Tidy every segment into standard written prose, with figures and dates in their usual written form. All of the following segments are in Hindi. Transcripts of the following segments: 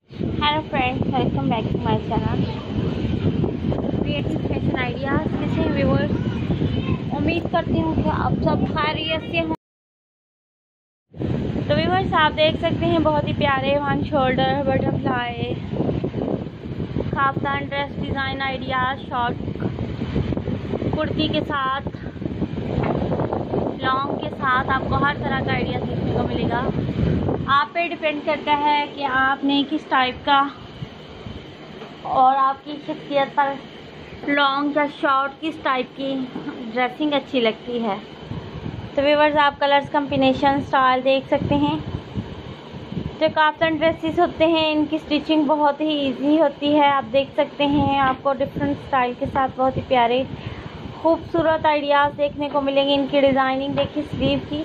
Hello friends, welcome back to my channel creative fashion ideas. कैसे हैं व्यूअर्स? उम्मीद करती हूँ कि आप सब खैरियत से हों। तो व्यूअर्स, आप देख सकते हैं बहुत ही प्यारे one shoulder butterfly kaftan dress design ideas short kurti के साथ, लॉन्ग के साथ आपको हर तरह का आइडिया देखने को मिलेगा। आप पे डिपेंड करता है कि आपने किस टाइप का और आपकी शख्सियत पर लॉन्ग या शॉर्ट किस टाइप की ड्रेसिंग अच्छी लगती है। तो व्यूअर्स, आप कलर्स कम्बिनेशन स्टाइल देख सकते हैं। जो काफ्तान ड्रेसेस होते हैं इनकी स्टिचिंग बहुत ही इजी होती है। आप देख सकते हैं आपको डिफरेंट स्टाइल के साथ बहुत ही प्यारे खूबसूरत आइडियाज़ देखने को मिलेंगे। इनकी डिज़ाइनिंग देखिए, स्लीव की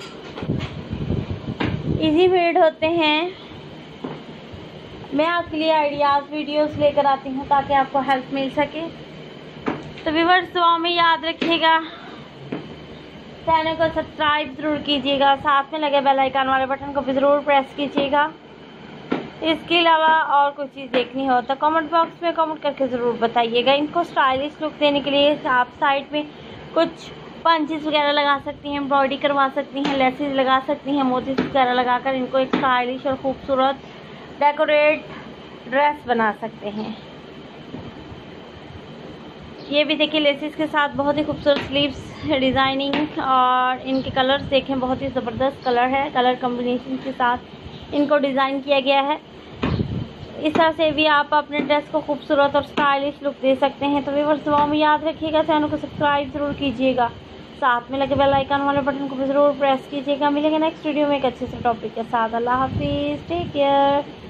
इजी मेड होते हैं। मैं आपके लिए आइडियाज़ वीडियोस लेकर आती हूँ ताकि आपको हेल्प मिल सके। तो व्यूअर्स, दुआ में याद रखिएगा, चैनल को सब्सक्राइब ज़रूर कीजिएगा, साथ में लगे बेल आइकन वाले बटन को भी ज़रूर प्रेस कीजिएगा। इसके अलावा और कोई चीज़ देखनी हो तो कमेंट बॉक्स में कमेंट करके ज़रूर बताइएगा। इनको स्टाइलिश लुक देने के लिए आप साइड में कुछ पंचेस वगैरह लगा सकती हैं, एम्ब्रॉयडरी करवा सकती हैं, लेसेस लगा सकती हैं, मोतीस वगैरह लगाकर इनको एक स्टाइलिश और खूबसूरत डेकोरेट ड्रेस बना सकते हैं। ये भी देखिए लेसेस के साथ बहुत ही खूबसूरत स्लीव्स डिज़ाइनिंग, और इनके कलर्स देखें, बहुत ही ज़बरदस्त कलर है। कलर कम्बिनेशन के साथ इनको डिज़ाइन किया गया है। इस तरह से भी आप अपने ड्रेस को खूबसूरत और स्टाइलिश लुक दे सकते हैं। तो व्यूअर्स, दुआ में याद रखिएगा, चैनल को सब्सक्राइब ज़रूर कीजिएगा, साथ में लगे बेल आइकन वाले बटन को भी ज़रूर प्रेस कीजिएगा। मिलेंगे नेक्स्ट वीडियो में एक अच्छे से टॉपिक के साथ। अल्लाह हाफिज़, टेक केयर।